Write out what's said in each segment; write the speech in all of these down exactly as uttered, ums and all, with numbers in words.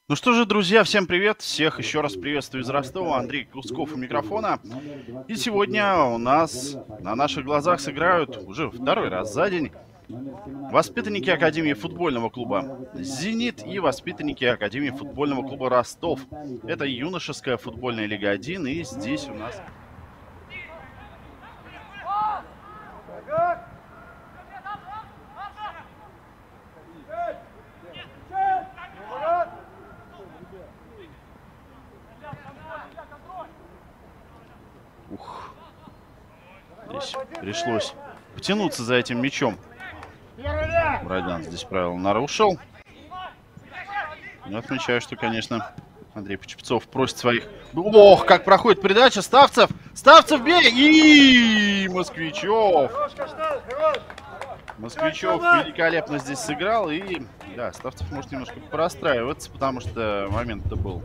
Ну что же, друзья, всем привет! Всех еще раз приветствую из Ростова. Андрей Кусков у микрофона. И сегодня у нас на наших глазах сыграют уже второй раз за день воспитанники Академии футбольного клуба «Зенит» и воспитанники Академии футбольного клуба «Ростов». Это юношеская футбольная лига один, и здесь у нас... Ух. Здесь пришлось потянуться за этим мячом. Мурадян здесь правило нарушил. Но отмечаю, что, конечно, Андрей Почепцов просит своих... Ох, как проходит передача. Ставцев! Ставцев бей! И Москвичев! Москвичев великолепно здесь сыграл. И, да, Ставцев может немножко простраиваться, потому что момент-то был.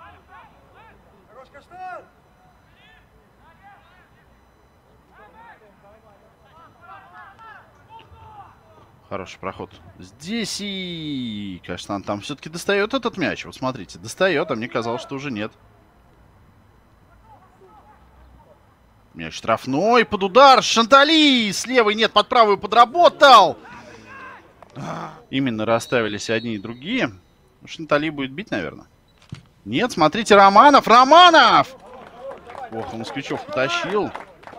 Хороший проход здесь, и Каштан там все-таки достает этот мяч. Вот смотрите, достает, а мне казалось, что уже нет. Мяч штрафной, под удар, Шантали! С левой нет, под правую подработал! Именно расставились одни и другие. Шантали будет бить, наверное. Нет, смотрите, Романов! Романов! Ох, Москвичев потащил.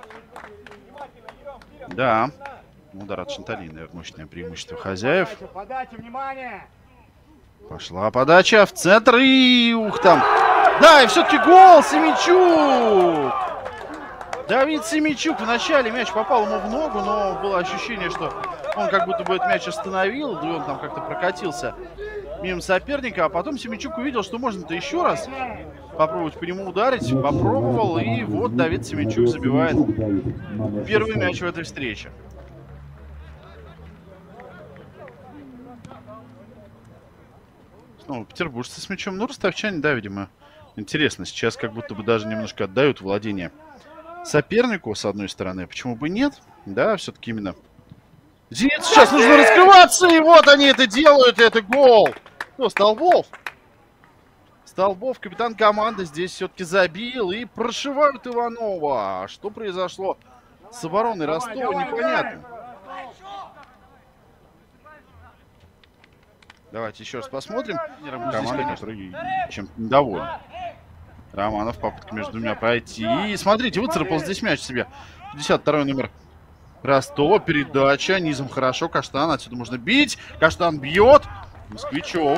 Да. Удар от Шантали, наверное, мощное преимущество хозяев. Пошла подача в центр и... Ух там! Да, и все-таки гол! Семичук! Давид Семичук. Вначале мяч попал ему в ногу, но было ощущение, что он как будто бы этот мяч остановил, и он там как-то прокатился мимо соперника. А потом Семичук увидел, что можно-то еще раз попробовать по нему ударить. Попробовал, и вот Давид Семичук забивает первый мяч в этой встрече. Снова петербуржцы с мячом. Ну, ростовчане, да, видимо, интересно. Сейчас как будто бы даже немножко отдают владение сопернику, с одной стороны. Почему бы нет? Да, все-таки именно «Зенит» сейчас нужно раскрываться, и вот они это делают, и это гол. Кто? Столбов? Столбов, капитан команды, здесь все-таки забил, и прошивают Иванова. Что произошло с обороной Ростова, непонятно. Давайте еще раз посмотрим. Команда, который чем-то недоволен. Романов, попытка между двумя пройти. И смотрите, выцарапал здесь мяч себе. пятьдесят второй номер Ростова. Передача. Низом хорошо. Каштан. Отсюда можно бить. Каштан бьет. Москвичев.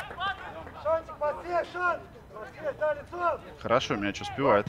Хорошо, мяч успевает.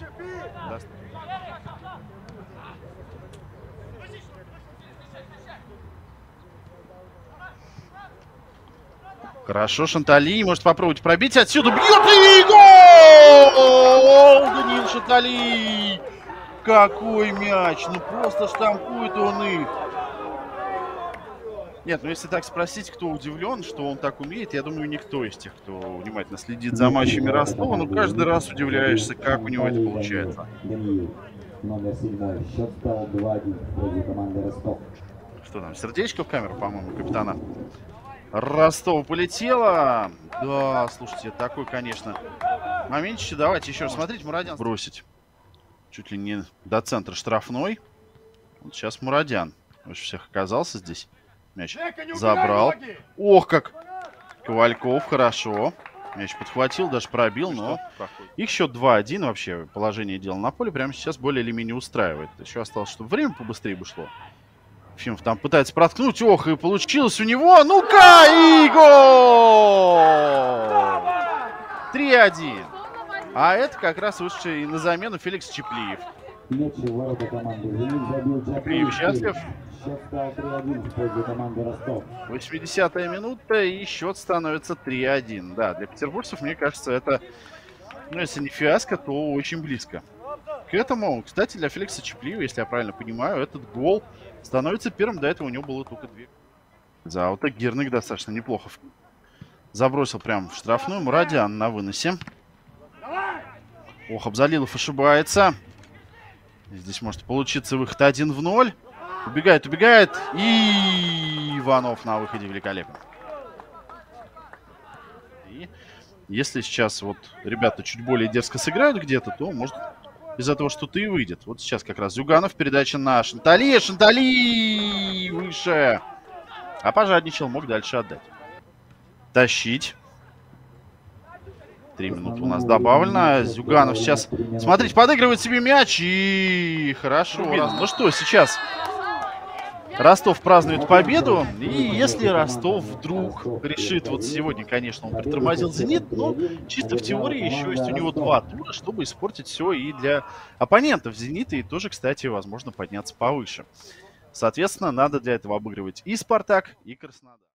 Хорошо, Шантали может попробовать пробить. Отсюда бьет и гол! Даниил Шантали! Какой мяч! Ну просто штампует он их. Нет, ну если так спросить, кто удивлен, что он так умеет, я думаю, никто из тех, кто внимательно следит за матчами Ростова. Но каждый раз удивляешься, как у него это получается. Что там, сердечко в камеру, по-моему, капитана Ростова полетело. Да, слушайте, такой, конечно, моментище. Давайте еще раз смотреть. Мурадян бросить. Чуть ли не до центра штрафной. Вот сейчас Мурадян больше всех оказался здесь. Мяч забрал. Ох, как Ковальков, хорошо. Мяч подхватил, даже пробил, но их счет два один. Вообще положение дела на поле прямо сейчас более или менее устраивает. Еще осталось, чтобы время побыстрее бы шло. Фимов там пытается проткнуть. Ох, и получилось у него. Ну-ка, и гол! три один. А это как раз вышедший на замену Феликс Чеплиев. Чеплиев счастлив. восьмидесятая минута, и счет становится три один. Да, для петербуржцев, мне кажется, это, ну, если не фиаско, то очень близко к этому. Кстати, для Феликса Чеплиева, если я правильно понимаю, этот гол становится первым. До этого у него было только две. За вот так Герник достаточно неплохо забросил прямо в штрафную. Мурадян на выносе. Ох, Абзалилов ошибается. Здесь может получиться выход один в ноль. Убегает, убегает. И Иванов на выходе великолепно. И Если сейчас вот ребята чуть более дерзко сыграют где-то, то может из этого что-то и выйдет. Вот сейчас как раз Зюганов, передача на Шантали. Шантали выше. А пожадничал, мог дальше отдать. Тащить. Три минуты у нас добавлено. Зюганов сейчас, смотрите, подыгрывает себе мяч. И хорошо. Ну что, сейчас Ростов празднует победу. И если Ростов вдруг решит, вот сегодня, конечно, он притормозил «Зенит», но чисто в теории еще есть у него два тура, чтобы испортить все и для оппонентов «Зенита», и тоже, кстати, возможно, подняться повыше. Соответственно, надо для этого обыгрывать и «Спартак», и «Краснодар».